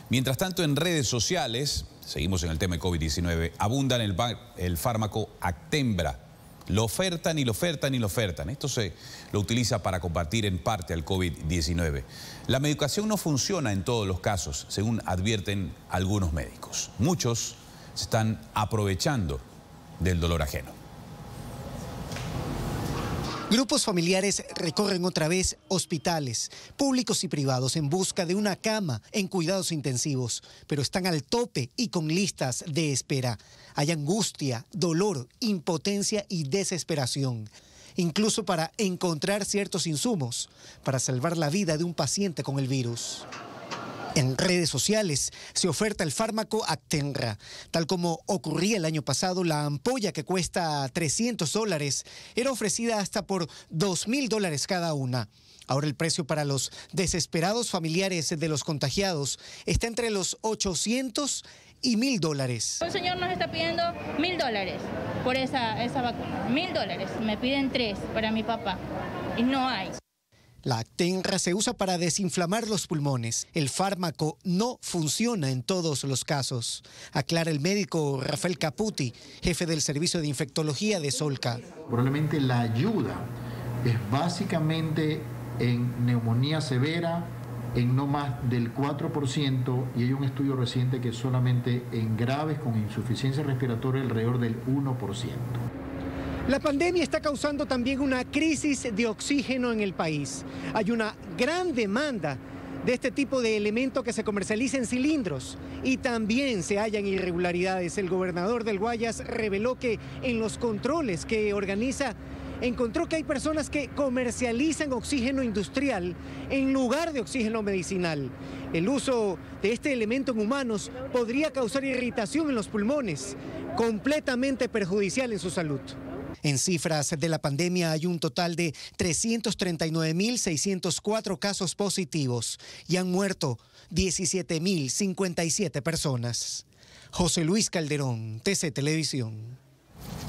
Mientras tanto, en redes sociales, seguimos en el tema de COVID-19, abundan el fármaco Actemra. Lo ofertan y lo ofertan y lo ofertan. Esto se lo utiliza para combatir en parte al COVID-19. La medicación no funciona en todos los casos, según advierten algunos médicos. Muchos se están aprovechando del dolor ajeno. Grupos familiares recorren otra vez hospitales, públicos y privados, en busca de una cama en cuidados intensivos, pero están al tope y con listas de espera. Hay angustia, dolor, impotencia y desesperación, incluso para encontrar ciertos insumos para salvar la vida de un paciente con el virus. En redes sociales se oferta el fármaco Actemra. Tal como ocurría el año pasado, la ampolla, que cuesta $300 era ofrecida hasta por $2.000 cada una. Ahora el precio para los desesperados familiares de los contagiados está entre los $800 y $1.000. Un señor nos está pidiendo $1.000 por esa vacuna. $1.000. Me piden 3 para mi papá y no hay. La Actemra se usa para desinflamar los pulmones. El fármaco no funciona en todos los casos, aclara el médico Rafael Caputi, jefe del servicio de infectología de Solca. Probablemente la ayuda es básicamente en neumonía severa, en no más del 4%, y hay un estudio reciente que solamente en graves con insuficiencia respiratoria alrededor del 1%. La pandemia está causando también una crisis de oxígeno en el país. Hay una gran demanda de este tipo de elemento que se comercializa en cilindros y también se hallan irregularidades. El gobernador del Guayas reveló que en los controles que organiza encontró que hay personas que comercializan oxígeno industrial en lugar de oxígeno medicinal. El uso de este elemento en humanos podría causar irritación en los pulmones, completamente perjudicial en su salud. En cifras de la pandemia hay un total de 339.604 casos positivos y han muerto 17.057 personas. José Luis Calderón, TC Televisión.